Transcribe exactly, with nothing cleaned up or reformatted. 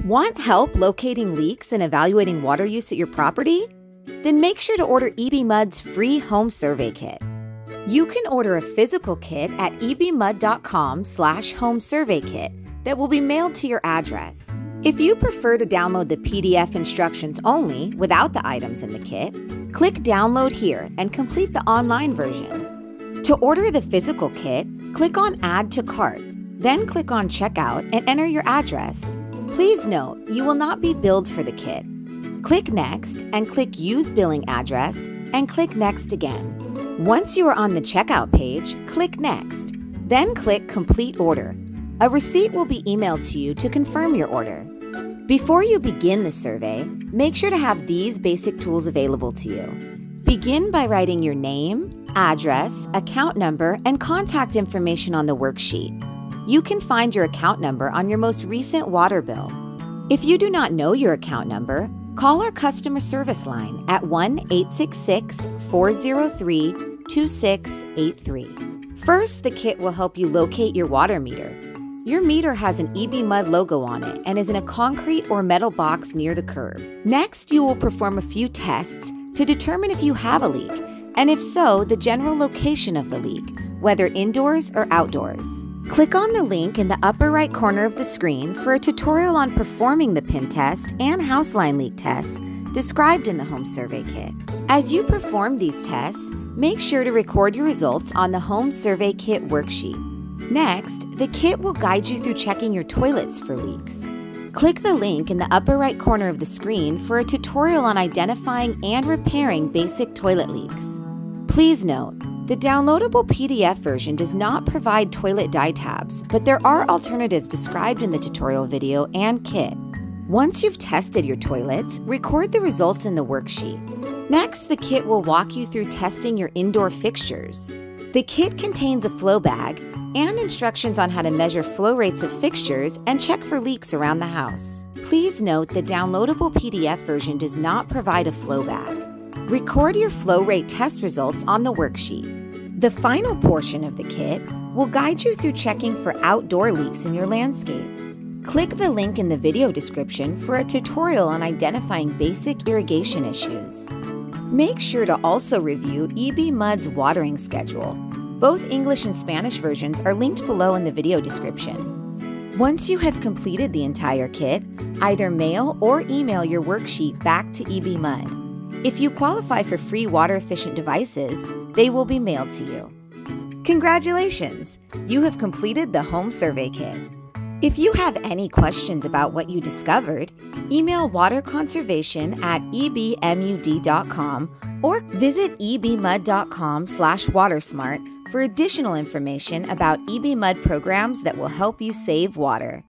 Want help locating leaks and evaluating water use at your property? Then make sure to order E B M U D's free home survey kit. You can order a physical kit at E B M U D dot com slash home survey kit that will be mailed to your address. If you prefer to download the P D F instructions only without the items in the kit, click Download here and complete the online version. To order the physical kit, click on Add to Cart, then click on Checkout and enter your address. Please note, you will not be billed for the kit. Click Next and click Use Billing Address and click Next again. Once you are on the checkout page, click Next, then click Complete Order. A receipt will be emailed to you to confirm your order. Before you begin the survey, make sure to have these basic tools available to you. Begin by writing your name, address, account number, and contact information on the worksheet. You can find your account number on your most recent water bill. If you do not know your account number, call our customer service line at one eight six six, four zero three, two six eight three. First, the kit will help you locate your water meter. Your meter has an E B M U D logo on it and is in a concrete or metal box near the curb. Next, you will perform a few tests to determine if you have a leak, and if so, the general location of the leak, whether indoors or outdoors. Click on the link in the upper right corner of the screen for a tutorial on performing the pin test and Houseline leak tests described in the home survey kit. As you perform these tests, make sure to record your results on the home survey kit worksheet. Next, the kit will guide you through checking your toilets for leaks. Click the link in the upper right corner of the screen for a tutorial on identifying and repairing basic toilet leaks. Please note, the downloadable P D F version does not provide toilet dye tabs, but there are alternatives described in the tutorial video and kit. Once you've tested your toilets, record the results in the worksheet. Next, the kit will walk you through testing your indoor fixtures. The kit contains a flow bag and instructions on how to measure flow rates of fixtures and check for leaks around the house. Please note the downloadable P D F version does not provide a flow bag. Record your flow rate test results on the worksheet. The final portion of the kit will guide you through checking for outdoor leaks in your landscape. Click the link in the video description for a tutorial on identifying basic irrigation issues. Make sure to also review E B M U D's watering schedule. Both English and Spanish versions are linked below in the video description. Once you have completed the entire kit, either mail or email your worksheet back to E B M U D. If you qualify for free water-efficient devices, they will be mailed to you. Congratulations! You have completed the home survey kit. If you have any questions about what you discovered, email waterconservation at E B M U D dot com or visit E B M U D dot com slash watersmart for additional information about E B M U D programs that will help you save water.